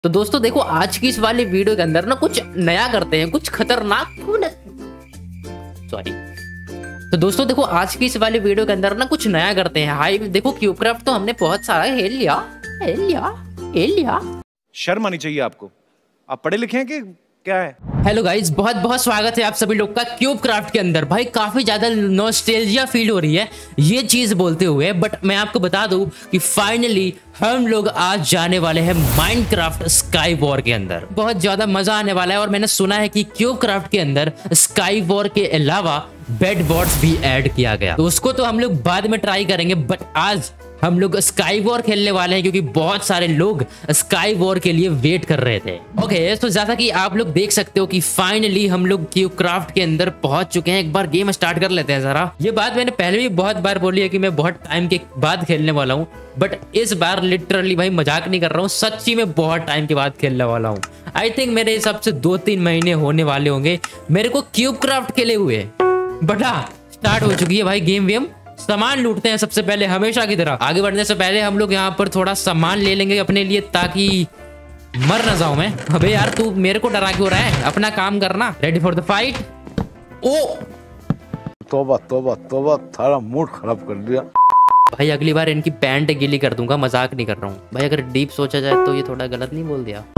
तो दोस्तों देखो, आज की इस वाली वीडियो के अंदर ना कुछ नया करते हैं, कुछ खतरनाक। सॉरी। तो दोस्तों देखो, आज की इस वाली वीडियो के अंदर ना कुछ नया करते हैं। हाई देखो, क्यूबक्राफ्ट तो हमने बहुत सारा खेल लिया। शर्म आनी चाहिए आपको। आप पढ़े लिखे हैं कि क्या है? हेलो गाइस, बहुत बहुत स्वागत है आप सभी लोग का क्यूबक्राफ्ट के अंदर। भाई काफी ज्यादा नॉस्टैल्जिया फील हो रही है ये चीज बोलते हुए, बट मैं आपको बता दूं कि फाइनली हम लोग आज जाने वाले हैं माइनक्राफ्ट स्काई वॉर के अंदर। बहुत ज्यादा मजा आने वाला है और मैंने सुना है कि क्यूबक्राफ्ट के अंदर स्काई वॉर के अलावा बेड वॉर्स भी ऐड किया गया, तो उसको तो हम लोग बाद में ट्राई करेंगे। बट आज हम लोग स्काई वॉर खेलने वाले हैं क्योंकि बहुत सारे लोग स्काई वॉर के लिए वेट कर रहे थे। ओके, तो जैसा कि आप लोग देख सकते हो कि फाइनली हम लोग क्यूबक्राफ्ट के अंदर पहुंच चुके हैं। एक बार गेम स्टार्ट कर लेते हैं जरा। ये बात मैंने पहले भी बहुत बार बोली है कि मैं बहुत टाइम के बाद खेलने वाला हूँ, बट इस बार लिटरली भाई मजाक नहीं कर रहा हूँ, सच्ची में बहुत टाइम के बाद खेलने वाला हूँ। आई थिंक मेरे हिसाब से 2-3 महीने होने वाले होंगे मेरे को क्यूबक्राफ्ट खेले हुए। बटा स्टार्ट हो चुकी है भाई गेम वेम। सामान लूटते हैं सबसे पहले, हमेशा की तरह। आगे बढ़ने से पहले हम लोग यहाँ पर थोड़ा सामान ले लेंगे अपने लिए, ताकि मर ना जाऊं मैं। अबे यार, तू मेरे को डरा क्यों रहा है? अपना काम करना। Ready for the fight. ओ तौबा तौबा तौबा, थारा मूड खराब कर दिया भाई। अगली बार इनकी पैंट गीली कर दूंगा, मजाक नहीं कर रहा हूँ भाई। अगर डीप सोचा जाए तो ये थोड़ा गलत नहीं बोल दिया?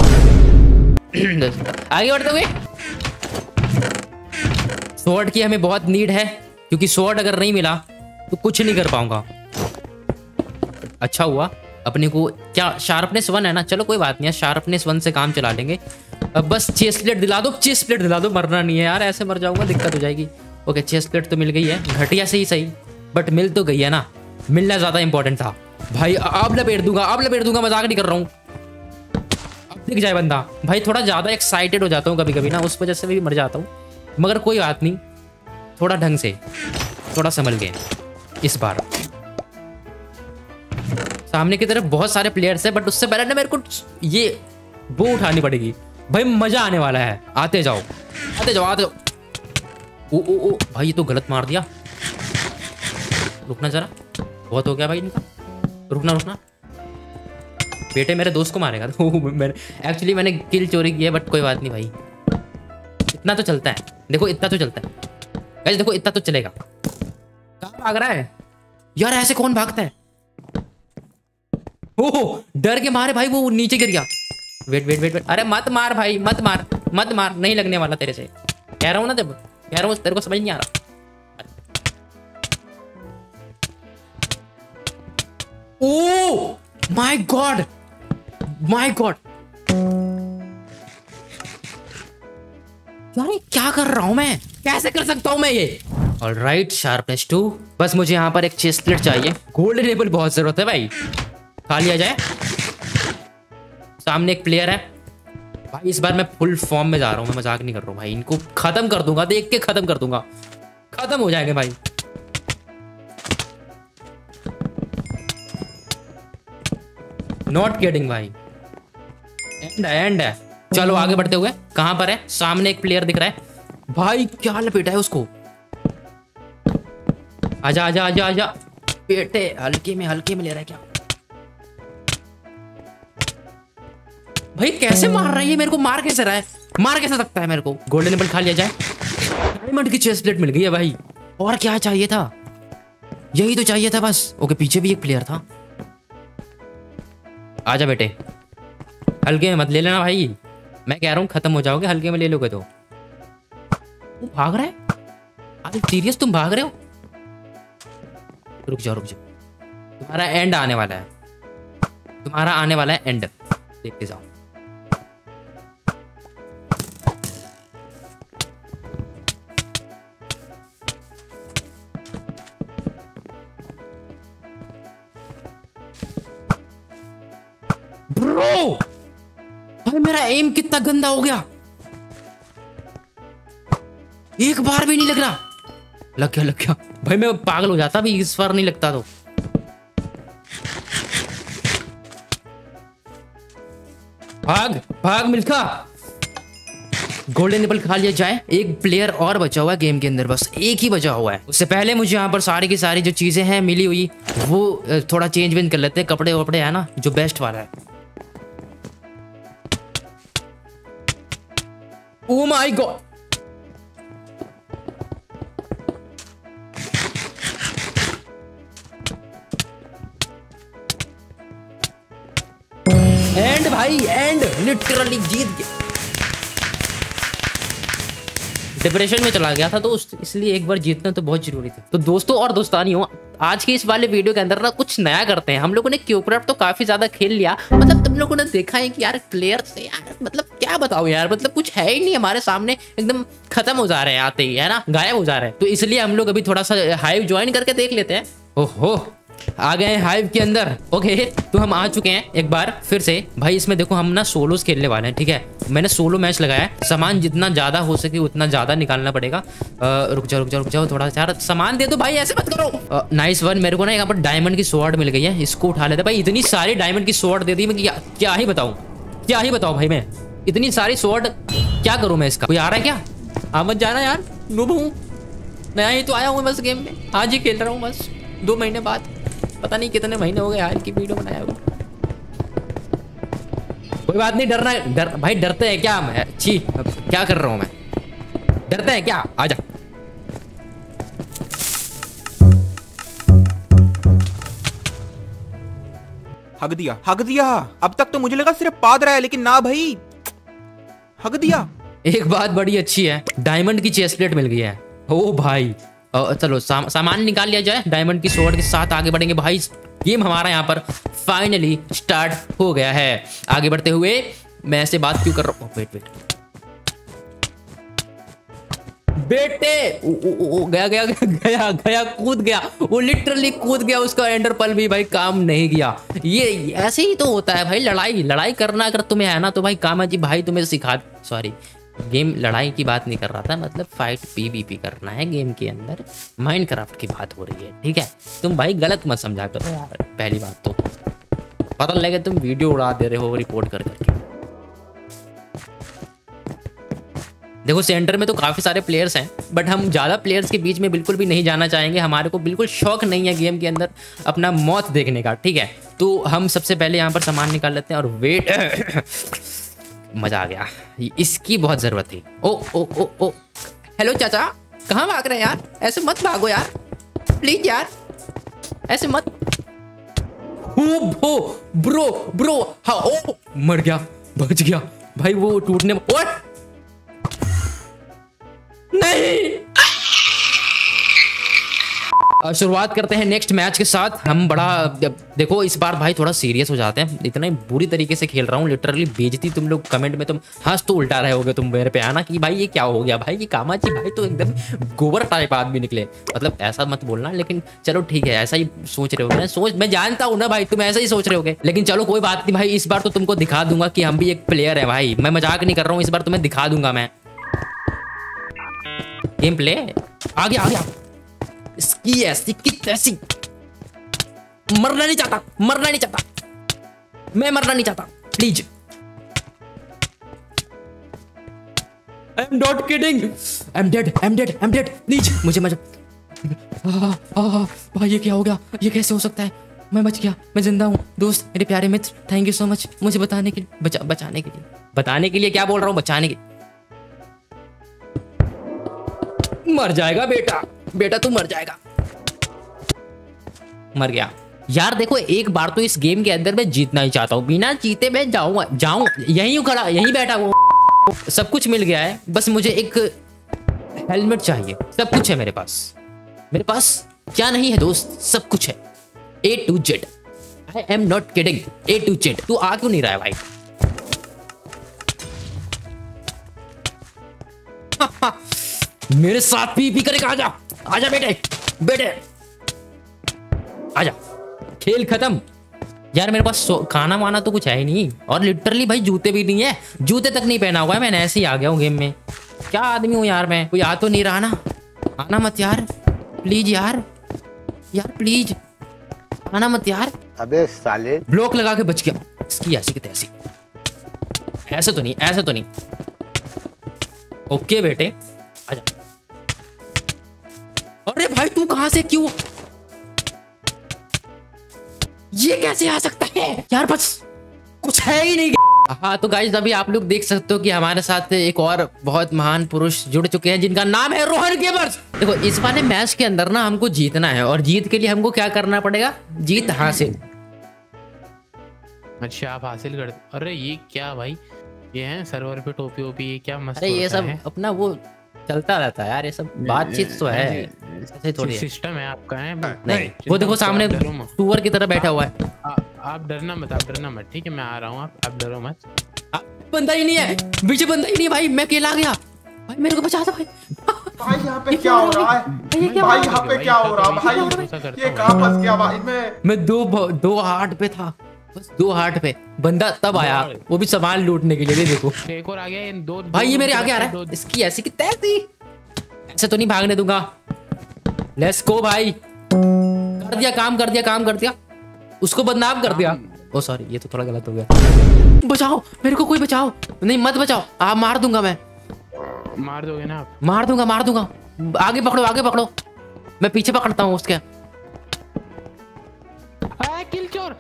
आगे बढ़ते हुए, स्वॉर्ड की हमें बहुत नीड है, क्योंकि स्वॉर्ड अगर नहीं मिला तो कुछ नहीं कर पाऊंगा। अच्छा हुआ अपने को क्या शार्पनेस 1 है ना, चलो कोई बात नहीं है, शार्पनेस 1 से काम चला लेंगे। अब बस चेस्ट प्लेट दिला दो, चेस्ट प्लेट दिला दो। मरना नहीं है यार, ऐसे मर जाऊंगा, दिक्कत हो जाएगी। ओके, चेस्ट प्लेट तो मिल गई है, घटिया से ही सही, बट मिल तो गई है ना। मिलना ज्यादा इंपॉर्टेंट था भाई। अब लपेट दूंगा, मजाक नहीं कर रहा हूँ। अब दिख जाए बंदा भाई। थोड़ा ज्यादा एक्साइटेड हो जाता हूँ कभी कभी ना, उस वजह से भी मर जाता हूँ, मगर कोई बात नहीं। थोड़ा ढंग से, थोड़ा संभल के इस बार। सामने की तरफ बहुत सारे प्लेयर्स हैं, बट उससे पहले ना मेरे को ये वो उठानी पड़ेगी भाई। मजा आने वाला है। आते जाओ। ओ भाई, ये तो गलत मार दिया। रुकना जरा, बहुत हो गया भाई इनका। रुकना बेटे, मेरे दोस्त को मारेगा। एक्चुअली मैंने किल चोरी की है, बट कोई बात नहीं भाई। इतना तो चलता है, देखो इतना तो चलता है। देखो इतना तो चलेगा। कहाँ भाग रहा है यार? ऐसे कौन भागता है? ओह, डर के मारे भाई वो नीचे गिर गया। वेट। अरे मत मार भाई, मत मार। नहीं लगने वाला तेरे से, कह रहा हूँ ना। जब कह रहा हूँ तेरे को समझ नहीं आ रहा। ओह माय गॉड, यार ये क्या कर रहा हूं मैं? कैसे कर सकता हूं मैं ये? Alright, sharpness 2। बस मुझे यहाँ पर एक चेस्ट प्लेट चाहिए। गोल्डन एपल बहुत जरूरत है भाई, खा लिया जाए। सामने एक प्लेयर है भाई। इस बार मैं फुल फॉर्म में जा रहा हूँ, मैं मजाक नहीं कर रहा हूँ भाई। इनको खत्म कर दूंगा, देख के खत्म कर दूंगा। खत्म हो जाएंगे भाई। नॉट किडिंग भाई, एंड है। चलो आगे बढ़ते हुए। कहां पर है? सामने एक प्लेयर दिख रहा है भाई। क्या लपेटा है उसको? आजा बेटे। हल्के में ले रहा है क्या भाई? कैसे मार रहा है ये? मेरे को मार कैसे रहा है? मार कैसे सकता है मेरे को? गोल्डन एपल खा लिया जाए। डायमंड की चेस्ट प्लेट मिल गई है भाई। और क्या चाहिए था? यही तो चाहिए था बस। ओके, पीछे भी एक प्लेयर था। आजा बेटे, हल्के में मत ले लेना भाई। मैं कह रहा हूँ खत्म हो जाओगे, हल्के में ले लोगे तो। वो भाग रहा है। अरे सीरियस, तुम भाग रहे हो? रुक जाओ। तुम्हारा एंड आने वाला है। एंड देखते जाओ। ब्रो भाई, मेरा एम कितना गंदा हो गया। एक बार भी नहीं लग रहा। लग गया भाई। मैं पागल हो जाता भी इस बार नहीं लगता तो। भाग मिल्खा। गोल्डन एपल खा लिया जाए। एक प्लेयर और बचा हुआ है गेम के अंदर, बस एक ही बचा हुआ है। उससे पहले मुझे यहाँ पर सारी की सारी जो चीजें हैं मिली हुई, वो थोड़ा चेंज वेंज कर लेते हैं। कपड़े वपड़े है ना, जो बेस्ट वाला है। ओ माय गॉड, एंड भाई एंड, लिटरली जीत गए। डिप्रेशन में चला गया था दोस्त, इसलिए एक बार जीतना तो बहुत जरूरी था। तो दोस्तों और दोस्तानियों, आज के इस वाले वीडियो के अंदर ना कुछ नया करते हैं। हम लोगों ने क्यूबक्राफ्ट तो काफी ज्यादा खेल लिया, मतलब तुम लोगों ने देखा है कि यार प्लेयर से यार मतलब क्या बताओ यार, मतलब कुछ है ही नहीं हमारे सामने, एकदम खत्म हो जा रहे हैं आते ही, है ना, गायब हो जा रहे हैं। तो इसलिए हम लोग अभी थोड़ा सा हाइव ज्वाइन करके देख लेते हैं। ओहो, आ गए हैं हाइव के अंदर। ओके, तो हम आ चुके हैं एक बार फिर से। भाई इसमें देखो हम ना सोलोस खेलने वाले हैं, ठीक है। मैंने सोलो मैच लगाया है। सामान जितना ज्यादा हो सके उतना ज्यादा निकालना पड़ेगा। रुक जाओ थोड़ा सा यार, सामान दे दो भाई, ऐसे मत करो। Nice one. मेरे को ना यहाँ पर डायमंड की स्वॉर्ड मिल गई है, इसको उठा लेते भाई। इतनी सारी डायमंड की स्वॉर्ड दे दी, मैं क्या ही बताऊं भाई, मैं इतनी सारी स्वॉर्ड क्या करूं मैं इसका। कोई आ रहा है क्या? आ मत जाना यार, नूब हूं, नया ही तो आया हूँ बस गेम में, आज ही खेल रहा हूँ बस 2 महीने बाद। पता नहीं कितने महीने हो गए यार की वीडियो बनाया हुआ। कोई बात नहीं, डरना भाई, डरते हैं क्या? मैं छी क्या कर रहा हूं मैं, डरते हैं क्या? आजा। हक दिया। अब तक तो मुझे लगा सिर्फ पाद रहा है, लेकिन ना भाई, हक दिया। एक बात बड़ी अच्छी है, डायमंड की चेस्ट प्लेट मिल गई है। ओ भाई चलो सामान निकाल लिया जाए, डायमंड की स्वॉर्ड के साथ आगे बढ़ेंगे भाई। गेम हमारा यहाँ पर फाइनली स्टार्ट हो गया है। आगे बढ़ते हुए मैं ऐसे बात क्यों कर रहा हूँ, वेट बेटे, गया कूद गया, वो लिटरली कूद गया, उसका एंडर पल भी भाई काम नहीं किया। ये ऐसे ही तो होता है भाई, लड़ाई करना अगर तुम्हें है ना तो भाई कामा जी भाई तुम्हें सिखा, सॉरी गेम लड़ाई की बात नहीं कर रहा था, मतलब फाइट पीवीपी करना है गेम के अंदर, माइनक्राफ्ट की बात हो रही है, ठीक है। तुम भाई गलत मत समझा करो यार, पहली बात तो पता लगे तुम वीडियो उड़ा दे रहे हो रिपोर्ट करके। देखो सेंटर में तो काफी सारे प्लेयर्स हैं, बट हम ज्यादा प्लेयर्स के बीच में बिल्कुल भी नहीं जाना चाहेंगे। हमारे को बिल्कुल शौक नहीं है गेम के अंदर अपना मौत देखने का, ठीक है। तो हम सबसे पहले यहाँ पर सामान निकाल लेते हैं और वेट मजा आ गया, इसकी बहुत जरूरत थी। ओ हेलो चाचा, कहाँ भाग रहे हैं यार? ऐसे मत भागो यार, प्लीज यार, ऐसे मत। ओ ब्रो हाँ, ओ मर गया, बच गया भाई, वो टूटने ओए नहीं। शुरुआत करते हैं नेक्स्ट मैच के साथ। हम बड़ा देखो इस बार भाई थोड़ा सीरियस हो जाते हैं, इतना बुरी तरीके से खेल रहा हूँ, लिटरली बेइज्जती। तुम लोग कमेंट में तुम हंस तो उल्टा रहे होगे तुम मेरे पे आना कि भाई ये क्या हो गया भाई, ये कामाची भाई तो एकदम गोबर टाइप आदमी निकले। मतलब ऐसा मत बोलना, लेकिन चलो ठीक है, ऐसा ही सोच रहे हो। मैं जानता हूँ ना भाई तुम ऐसा ही सोच रहे होगे, लेकिन चलो कोई बात नहीं भाई, इस बार तो तुमको दिखा दूंगा कि हम भी एक प्लेयर है भाई। मैं मजाक नहीं कर रहा हूँ, इस बार तुम्हें दिखा दूंगा मैं। गेम प्ले आ गया। इसकी ऐसी की तैसी, मरना नहीं चाहता, मैं मरना नहीं चाहता, please. I am not kidding, I am dead, please मुझे भाई ये क्या हो गया, ये कैसे हो सकता है? मैं बच गया, मैं जिंदा हूँ दोस्त, मेरे प्यारे मित्र, थैंक यू सो मच मुझे बताने के लिए, बताने के लिए क्या बोल रहा हूँ, बचाने के। मर जाएगा बेटा तू मर जाएगा। मर गया यार। देखो एक बार तो इस गेम के अंदर मैं जीतना ही चाहता हूँ, बिना जीते मैं जाऊं यहीं खड़ा, यहीं बैठा हूँ। सब कुछ मिल गया है, बस मुझे एक हेलमेट चाहिए। सब कुछ है मेरे पास क्या नहीं है दोस्त, सब कुछ है A to Z। I am not kidding, A to Z। तू आ क्यों नहीं रहा है भाई? मेरे साथ पी करेगा, आजा बेटे आजा। खेल खत्म यार, मेरे पास खाना वाना तो कुछ है ही नहीं, और लिटरली भाई जूते भी नहीं है, जूते तक नहीं पहना हुआ है मैंने, ऐसे ही आ गया हूँ गेम में। क्या आदमी हूँ यार मैं, कोई आ तो नहीं रहा ना? आना मत यार प्लीज, यार प्लीज आना मत यार। अबे साले, ब्लॉक लगा के बच गया, इसकी ऐसी की तैसी। ऐसे तो नहीं। ओके बेटे आजा। अरे भाई तू कहां से, क्यों ये कैसे आ सकता है यार? बस कुछ है ही नहीं। हाँ तो गाइस अभी आप लोग देख सकते हो कि हमारे साथ एक और बहुत महान पुरुष जुड़ चुके हैं जिनका नाम है रोहन गेमर्स। देखो इस वाले मैच के अंदर ना हमको जीतना है और जीत के लिए हमको क्या करना पड़ेगा, जीत हासिल। अच्छा आप हासिल कर, अरे ये क्या भाई, ये है सर्वर पे टोपी ओपी, ये क्या मस्त अरे ये होता सब है? अपना वो चलता रहता है यार, ये सब बातचीत तो है, ऐसे थोड़ी है। सिस्टम है आपका है नहीं वो देखो सामने सुअर की तरह बैठा हुआ है। आप डरना मत, आप डरना मत, ठीक है मैं आ रहा हूँ, आप डरो मत। बंदा ही नहीं है, पीछे बंदा ही नहीं भाई, मैं अकेला आ गया भाई, मेरे को बचा दो भाई। भाई यहाँ पे क्या हो रहा है? भाई यहाँ पे क्या हो रहा है भाई? ये कहाँ फंस गया भाई? मैं दो हार्ट पे था, बस 2 हार्ट पे बंदा तब आया, वो भी सामान लूटने के लिए। ये देखो एक और आ गया, इन दो भाई ये मेरे आगे आ रहा है, इसकी ऐसी की तैसी, ऐसे तो नहीं भागने दूंगा। लेट्स गो भाई, कर दिया काम, कर दिया काम, कर दिया, उसको बदनाम कर दिया। ओ सॉरी ये तो थोड़ा गलत हो गया। बचाओ मेरे को, कोई बचाओ। नहीं मत बचाओ, आप मार दूंगा मैं। मार दोगे ना आप? मार दूंगा मार दूंगा। आगे पकड़ो आगे पकड़ो, मैं पीछे पकड़ता हूँ उसके। किल चोर,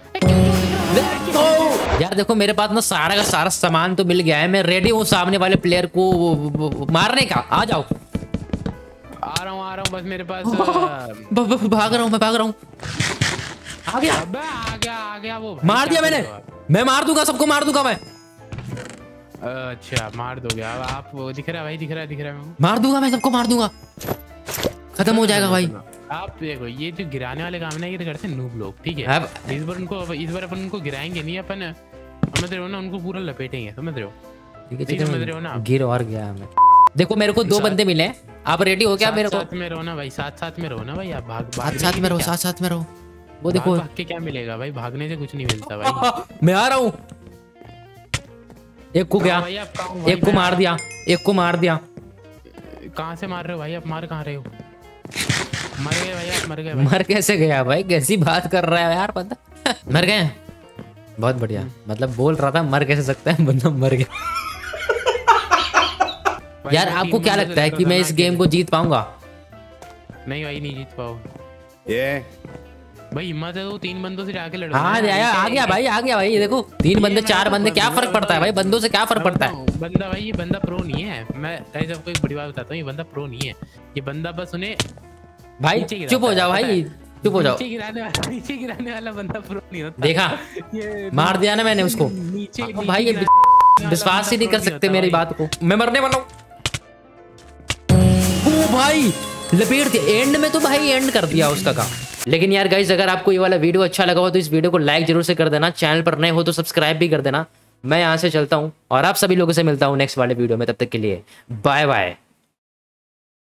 यार देखो मेरे पास ना सारा का सारा सामान तो मिल गया है, मैं रेडी हूँ सामने वाले प्लेयर को मारने का। आ जाओ। आ रहा हूँ बस मेरे पास भाग रहा हूँ, मैं भाग रहा हूँ। आ गया, आ गया वो मार दिया मैंने, मैं मार दूंगा सबको, मार दूंगा मैं। अच्छा मार दोगे आप? वो दिख रहा है भाई, दिख रहा है मार दूंगा मैं सबको, मार दूंगा, खत्म हो जाएगा भाई। आप देखो ये जो गिराने वाले काम ना ये करते हैं नूब लोग, ठीक है? इस बार अपन उनको गिराएंगे नहीं, अपन समझ रहे हो ना, उनको पूरा लपेटेंगे, समझ रहे हो? समझ रहे हो ना? गिर और गया मैं। देखो मेरे को 2 बंदे मिले हैं, आप रेडी हो क्या? मेरे को साथ में रहो ना भाई, साथ में रहो ना भाई, आप साथ में रहो, साथ में रहो। वो देखो भाग के क्या मिलेगा भाई, भागने से कुछ नहीं मिलता भाई। मैं आ रहा हूँ। एक को गया, एक को मार दिया, एक को मार दिया। कहाँ से मार रहे हो भाई आप? मार कहाँ रहे हो? मर गए भाई आप, मर गए भाई। मर कैसे गया भाई, कैसी बात कर रहा है यार, पता मर गए। बहुत बढ़िया, मतलब बोल रहा था मर कैसे सकता है बंदा, मर गया। यार आपको क्या लगता है कि मैं इस गेम को जीत पाऊंगा? नहीं भाई नहीं जीत पाओ। भाई हिम्मत है तो 3 बंदों से जाके लड़ो। हाँ आ गया भाई, आ गया भाई। ये देखो 3 बंदे 4 बंदे, क्या फर्क पड़ता है भाई, बंदों से क्या फर्क पड़ता है? बंदा भाई, ये बंदा प्रो नहीं है, मैं सबको एक बड़ी बात बताता हूँ, ये बंदा प्रो नहीं है, ये बंदा बस उन्हें भाई चुप हो जाओ भाई, चुप हो जाओ। नीचे गिराने वाला बंदा प्रो नहीं होता। देखा मार दिया ना मैंने उसको। भाई ये विश्वास ही नहीं कर सकते मेरी बात को, मैं मरने वाला हूँ। ओ भाई लपेट दिया एंड में, तो भाई एंड कर दिया उसका काम। लेकिन यार गाइस अगर आपको ये वाला वीडियो अच्छा लगा हो तो इस वीडियो को लाइक जरूर से कर देना, चैनल पर नए हो तो सब्सक्राइब भी कर देना। मैं यहाँ से चलता हूँ और आप सभी लोगों से मिलता हूँ नेक्स्ट वाले वीडियो में, तब तक के लिए बाय बाय।